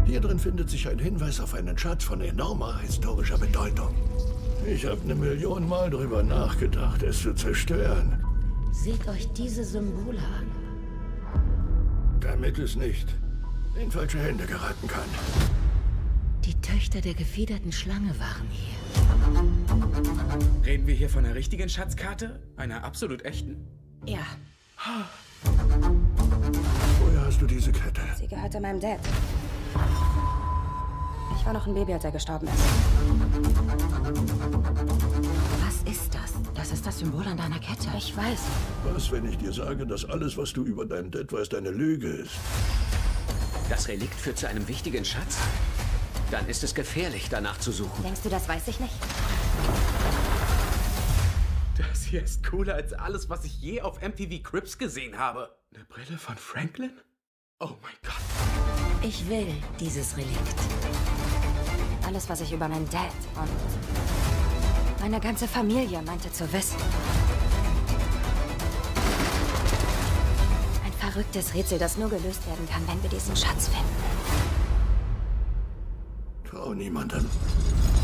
Hier drin findet sich ein Hinweis auf einen Schatz von enormer historischer Bedeutung. Ich habe 1 Million Mal drüber nachgedacht, es zu zerstören. Seht euch diese Symbole an. Damit es nicht in falsche Hände geraten kann. Die Töchter der gefiederten Schlange waren hier. Reden wir hier von einer richtigen Schatzkarte? Einer absolut echten? Ja. Woher hast du diese Kette? Sie gehörte meinem Dad. Ich war noch ein Baby, als er gestorben ist. Was ist das? Das ist das Symbol an deiner Kette. Ich weiß. Was, wenn ich dir sage, dass alles, was du über deinen Dad weißt, eine Lüge ist? Das Relikt führt zu einem wichtigen Schatz? Dann ist es gefährlich, danach zu suchen. Denkst du, das weiß ich nicht? Das hier ist cooler als alles, was ich je auf MTV Cribs gesehen habe. Eine Brille von Franklin? Oh mein Gott. Ich will dieses Relikt. Alles, was ich über meinen Dad und meine ganze Familie meinte zu wissen. Ein verrücktes Rätsel, das nur gelöst werden kann, wenn wir diesen Schatz finden. Trau niemandem.